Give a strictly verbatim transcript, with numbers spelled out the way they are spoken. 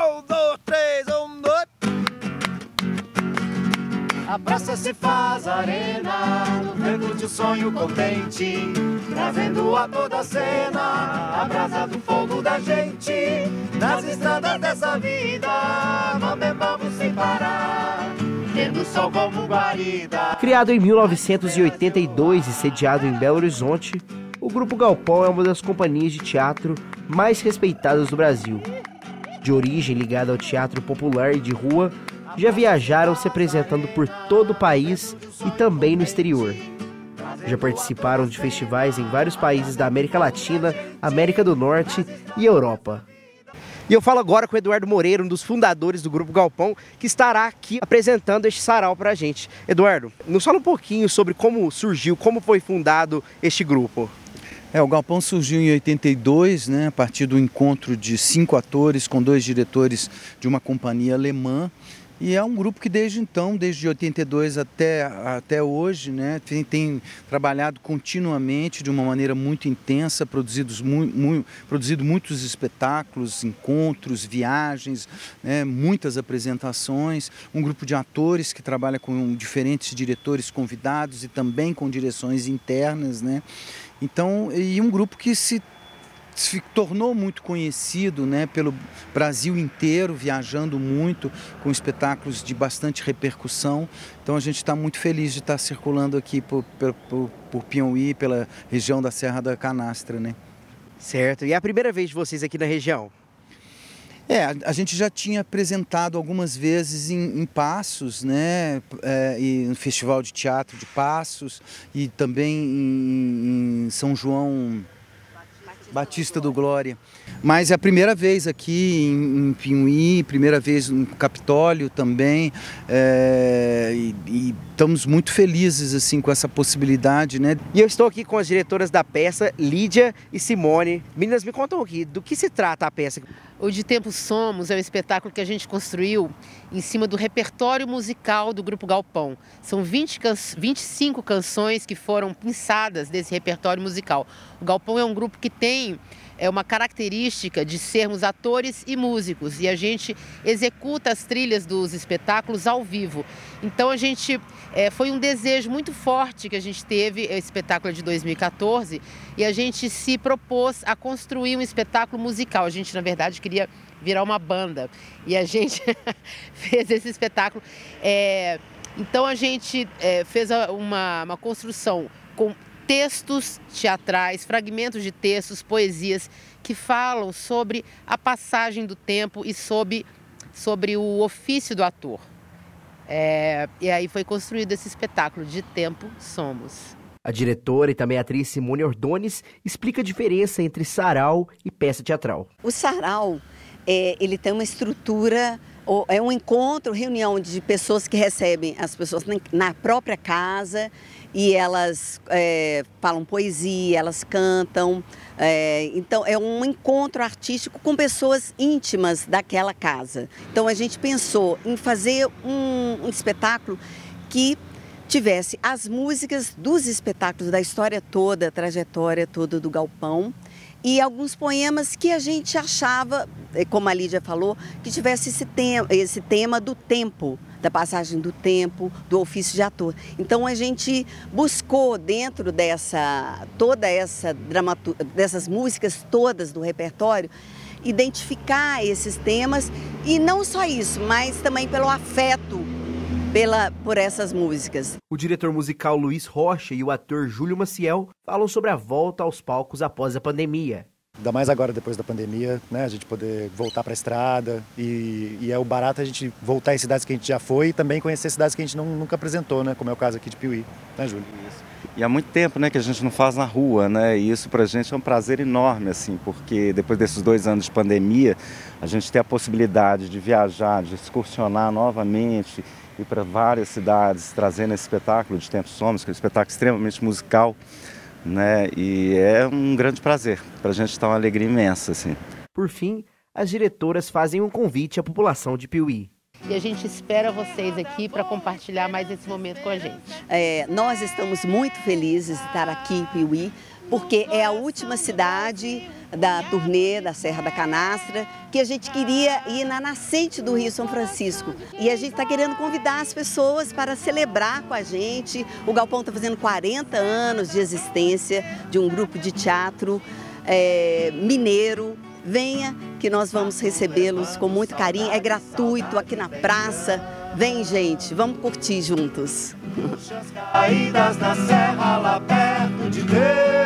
Um, dois, três, um, dois. A praça se faz arena, no vento de um sonho contente, trazendo a toda a cena, a brasa do fogo da gente. Nas estradas dessa vida, mamemamos sem parar, tendo o sol como guarida. Criado em mil novecentos e oitenta e dois e sediado em Belo Horizonte, o Grupo Galpão é uma das companhias de teatro mais respeitadas do Brasil. De origem ligada ao teatro popular e de rua, já viajaram se apresentando por todo o país e também no exterior. Já participaram de festivais em vários países da América Latina, América do Norte e Europa. E eu falo agora com o Eduardo Moreira, um dos fundadores do Grupo Galpão, que estará aqui apresentando este sarau pra gente. Eduardo, nos fala um pouquinho sobre como surgiu, como foi fundado este grupo. É, o Galpão surgiu em oitenta e dois, né, a partir do encontro de cinco atores com dois diretores de uma companhia alemã. E é um grupo que desde então, desde oitenta e dois até, até hoje, né, tem, tem trabalhado continuamente de uma maneira muito intensa, produzidos mu, mu, produzido muitos espetáculos, encontros, viagens, né, muitas apresentações. Um grupo de atores que trabalha com diferentes diretores convidados e também com direções internas, né? Então, e um grupo que se se tornou muito conhecido, né, pelo Brasil inteiro, viajando muito, com espetáculos de bastante repercussão. Então a gente está muito feliz de estar circulando aqui por, por, por Piauí, pela região da Serra da Canastra, né? Certo. E é a primeira vez de vocês aqui na região? É, a, a gente já tinha apresentado algumas vezes em, em Passos, né, é, e no Festival de Teatro de Passos e também em, em São João Batista do Glória. Mas é a primeira vez aqui em, em Piauí, primeira vez no Capitólio também, é, e, e estamos muito felizes assim com essa possibilidade, né? E eu estou aqui com as diretoras da peça, Lídia e Simone. Meninas, me contam aqui, do que se trata a peça? O De Tempo Somos é um espetáculo que a gente construiu em cima do repertório musical do Grupo Galpão. São vinte, vinte e cinco canções que foram pensadas desse repertório musical. O Galpão é um grupo que tem é, uma característica de sermos atores e músicos, e a gente executa as trilhas dos espetáculos ao vivo. Então a gente, é, foi um desejo muito forte que a gente teve, esse espetáculo é de dois mil e quatorze, e a gente se propôs a construir um espetáculo musical. A gente, na verdade, queria virar uma banda, e a gente fez esse espetáculo. É, então a gente é, fez uma, uma construção com textos teatrais, fragmentos de textos, poesias que falam sobre a passagem do tempo e sobre, sobre o ofício do ator. É, e aí foi construído esse espetáculo, De Tempo Somos. A diretora e também a atriz Simone Ordones explica a diferença entre sarau e peça teatral. O sarau, é, ele tem uma estrutura, é um encontro, reunião de pessoas que recebem as pessoas na própria casa, e elas é, falam poesia, elas cantam. É, então é um encontro artístico com pessoas íntimas daquela casa. Então a gente pensou em fazer um, um espetáculo que tivesse as músicas dos espetáculos, da história toda, a trajetória toda do Galpão, e alguns poemas que a gente achava, como a Lídia falou, que tivesse esse tema, esse tema do tempo, da passagem do tempo, do ofício de ator. Então a gente buscou dentro dessa, toda essa dramaturgia, dessas músicas todas do repertório, identificar esses temas, e não só isso, mas também pelo afeto Pela, por essas músicas. O diretor musical Luiz Rocha e o ator Júlio Maciel falam sobre a volta aos palcos após a pandemia. Ainda mais agora, depois da pandemia, né, a gente poder voltar para a estrada, e, e é o barato a gente voltar em cidades que a gente já foi e também conhecer cidades que a gente não, nunca apresentou, né, como é o caso aqui de Piauí, né, Júlio? E há muito tempo, né, que a gente não faz na rua, né, e isso pra gente é um prazer enorme, assim, porque depois desses dois anos de pandemia, a gente tem a possibilidade de viajar, de excursionar novamente, ir para várias cidades, trazendo esse espetáculo De Tempo Somos, que é um espetáculo extremamente musical, né? E é um grande prazer, para a gente está uma alegria imensa, assim. Por fim, as diretoras fazem um convite à população de Piauí. E a gente espera vocês aqui para compartilhar mais esse momento com a gente. É, nós estamos muito felizes de estar aqui em Piauí, porque é a última cidade da turnê da Serra da Canastra, que a gente queria ir na nascente do Rio São Francisco. E a gente está querendo convidar as pessoas para celebrar com a gente. O Galpão está fazendo quarenta anos de existência de um grupo de teatro é, mineiro. Venha que nós vamos recebê-los com muito carinho, é gratuito aqui na praça. Vem, gente, vamos curtir juntos. Caídas na serra lá perto de Deus.